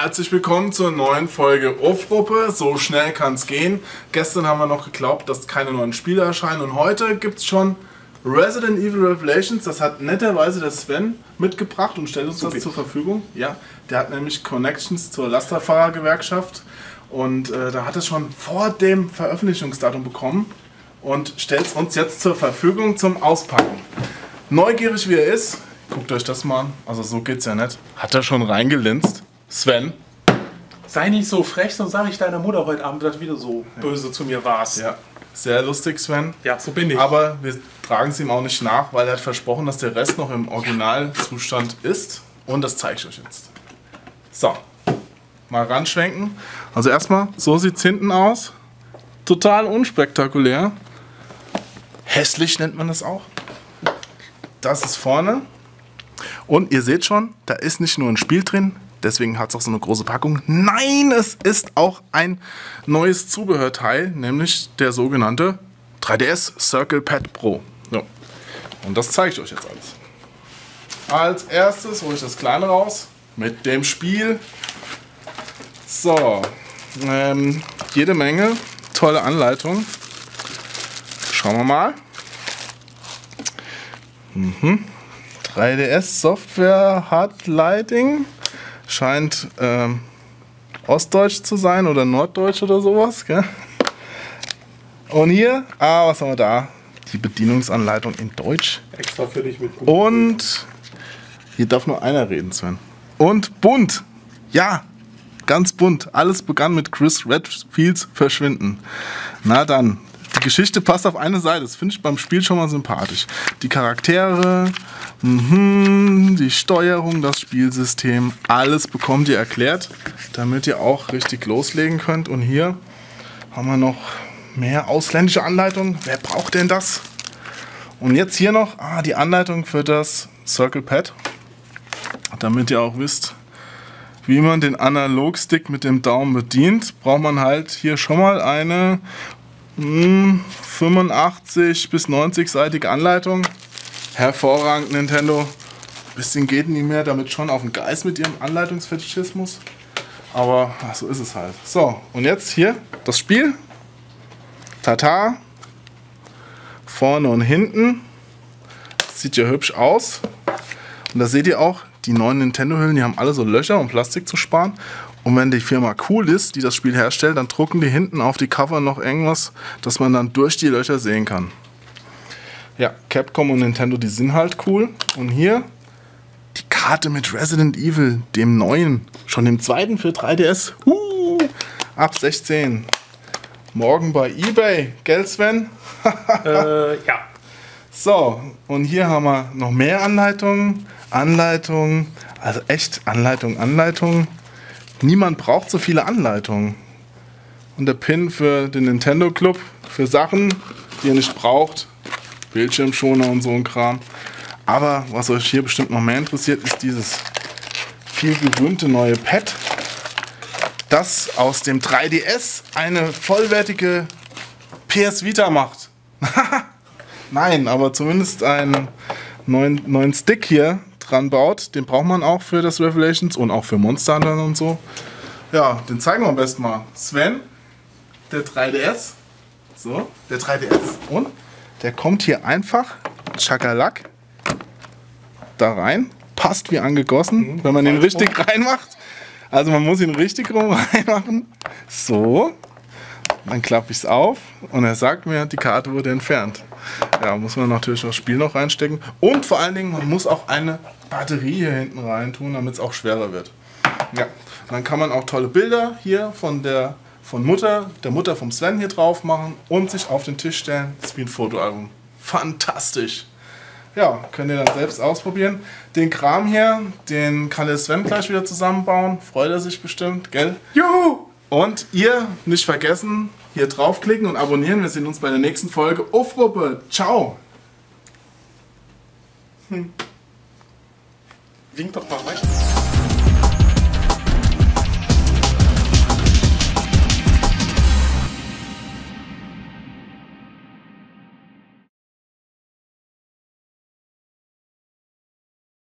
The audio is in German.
Herzlich willkommen zur neuen Folge Off-Gruppe. So schnell kann es gehen. Gestern haben wir noch geglaubt, dass keine neuen Spiele erscheinen und heute gibt es schon Resident Evil Revelations. Das hat netterweise der Sven mitgebracht und stellt uns das zur Verfügung. Ja, der hat nämlich Connections zur Lasterfahrergewerkschaft und da hat es schon vor dem Veröffentlichungsdatum bekommen und stellt es uns jetzt zur Verfügung zum Auspacken. Neugierig wie er ist, guckt euch das mal an. Also so geht's ja nicht. Hat er schon reingelinst? Sven? Sei nicht so frech, sonst sage ich deiner Mutter heute Abend, dass du wieder so böse zu mir warst. Ja, sehr lustig, Sven. Ja, so bin ich. Aber wir tragen es ihm auch nicht nach, weil er hat versprochen, dass der Rest noch im Originalzustand ist. Und das zeige ich euch jetzt. So, mal ranschwenken. Also erstmal, so sieht es hinten aus. Total unspektakulär. Hässlich nennt man das auch. Das ist vorne. Und ihr seht schon, da ist nicht nur ein Spiel drin, deswegen hat es auch so eine große Packung. Nein, es ist auch ein neues Zubehörteil, nämlich der sogenannte 3DS Circle Pad Pro. So. Und das zeige ich euch jetzt alles. Als erstes hole ich das Kleine raus mit dem Spiel. So, jede Menge tolle Anleitung. Schauen wir mal. 3DS Software Hard Lighting. Scheint Ostdeutsch zu sein oder Norddeutsch oder sowas. Gell? Und hier, was haben wir da? Die Bedienungsanleitung in Deutsch. Extra für dich mit. Und hier darf nur einer reden, Sven. Und bunt. Ja, ganz bunt. Alles begann mit Chris Redfields Verschwinden. Na dann. Die Geschichte passt auf eine Seite, das finde ich beim Spiel schon mal sympathisch. Die Charaktere, die Steuerung, das Spielsystem, alles bekommt ihr erklärt, damit ihr auch richtig loslegen könnt. Und hier haben wir noch mehr ausländische Anleitungen. Wer braucht denn das? Und jetzt hier noch die Anleitung für das Circle Pad, damit ihr auch wisst, wie man den Analogstick mit dem Daumen bedient. Braucht man halt hier schon mal eine 85 bis 90-seitige Anleitung. Hervorragend, Nintendo. Bisschen geht nicht mehr, damit schon auf den Geist mit ihrem Anleitungsfetischismus. Aber so ist es halt. So, und jetzt hier das Spiel. Tata. Vorne und hinten. Sieht ja hübsch aus. Und da seht ihr auch, die neuen Nintendo-Hüllen, die haben alle so Löcher, um Plastik zu sparen. Und wenn die Firma cool ist, die das Spiel herstellt, dann drucken die hinten auf die Cover noch irgendwas, dass man dann durch die Löcher sehen kann. Ja, Capcom und Nintendo, die sind halt cool. Und hier die Karte mit Resident Evil, dem neuen, schon dem zweiten für 3DS. Ab 16. Morgen bei eBay, gell Sven? Ja. So, und hier haben wir noch mehr Anleitungen. Also echt Anleitung. Niemand braucht so viele Anleitungen. Und der Pin für den Nintendo Club, für Sachen, die ihr nicht braucht. Bildschirmschoner und so ein Kram. Aber was euch hier bestimmt noch mehr interessiert, ist dieses viel gerühmte neue Pad, das aus dem 3DS eine vollwertige PS Vita macht. Nein, aber zumindest einen neuen Stick hier dran baut. Den braucht man auch für das Revelations und auch für Monster Hunter und so. Ja, den zeigen wir am besten mal. Sven, der 3DS. So, der 3DS. Und der kommt hier einfach, Schakalak, da rein. Passt wie angegossen, wenn man den richtig reinmacht. Also man muss ihn richtig rum reinmachen. So. Dann klappe ich es auf und er sagt mir, die Karte wurde entfernt. Ja, muss man natürlich das Spiel noch reinstecken. Und vor allen Dingen, man muss auch eine Batterie hier hinten rein tun, damit es auch schwerer wird. Ja, dann kann man auch tolle Bilder hier der Mutter vom Sven hier drauf machen und sich auf den Tisch stellen. Das ist wie ein Fotoalbum. Fantastisch. Ja, könnt ihr dann selbst ausprobieren. Den Kram hier, den kann der Sven gleich wieder zusammenbauen. Freut er sich bestimmt, gell? Juhu! Und ihr nicht vergessen, hier draufklicken und abonnieren. Wir sehen uns bei der nächsten Folge. Off-Gruppe. Ciao. Wink doch mal rein.